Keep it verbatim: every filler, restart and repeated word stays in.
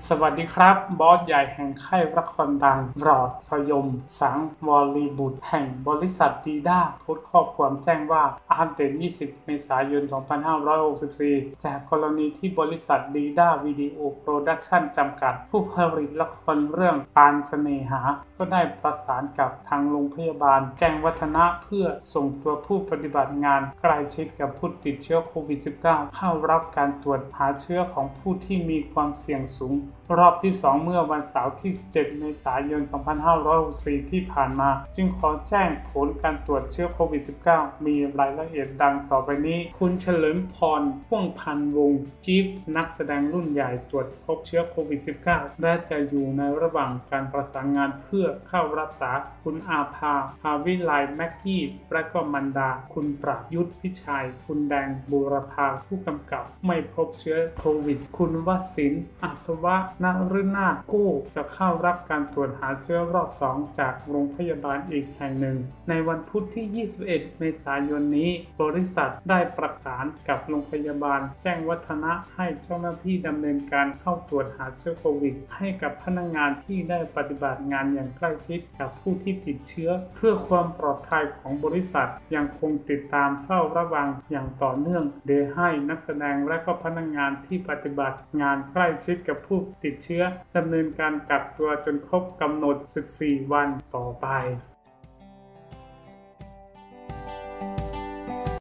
สวัสดีครับบอสใหญ่แห่งค่ายละครดังรอดชยมสังวลีบุตรแห่งบริษัทดีด้าโพสต์ข้อความแจ้งว่าอัปเดตยี่สิบเมษายนสองพันห้าร้อยหกสิบสี่จากกรณีที่บริษัทดีด้าวิดีโอโปรดักชั่นจำกัดผู้ผลิตละครเรื่องปานเสน่หาก็ได้ประสานกับทางโรงพยาบาลแจ้งวัฒนะเพื่อส่งตัวผู้ปฏิบัติงานใกล้ชิดกับผู้ติดเชื้อโควิด สิบเก้า เข้ารับการตรวจหาเชื้อของผู้ที่มีความเสี่ยงสูงรอบที่สองเมื่อวันเสาร์ที่สิบเจ็ดเมษายนสองพันห้าร้อยหกสิบสี่ที่ผ่านมาจึงขอแจ้งผลการตรวจเชื้อโควิด สิบเก้า มีรายละเอียดดังต่อไปนี้คุณเฉลิมพรพ่วงพันวงศ์จี๊ฟนักแสดงรุ่นใหญ่ตรวจพบเชื้อโควิด สิบเก้า และจะอยู่ในระหว่างการประสานงานเพื่อเข้ารักษาคุณอาภาภาวิไลแม็กกี้และก็มันดาคุณประยุทธพิชัยคุณแดงบูรพาผู้กำกับไม่พบเชื้อโควิดคุณวสินทร์อัศวะนฤนาถกู้จะเข้ารับการตรวจหาเชื้อรอบสองจากโรงพยาบาลอีกแห่งหนึ่งในวันพุธที่ยี่สิบเอ็ดเมษายนนี้บริษัทได้ประสานกับโรงพยาบาลแจ้งวัฒนะให้เจ้าหน้าที่ดำเนินการเข้าตรวจหาเชื้อโควิดให้กับพนักงานที่ได้ปฏิบัติงานอย่างใกล้ชิดกับผู้ที่ติดเชื้อเพื่อความปลอดภัยของบริษัทยังคงติดตามเฝ้าระวังอย่างต่อเนื่องโดยให้นักแสดงและก็พนักงานที่ปฏิบัติงานใกล้ชิดกับผู้ติดเชื้อดำเนินการกักตัวจนครบกำหนดสิบสี่วันต่อไป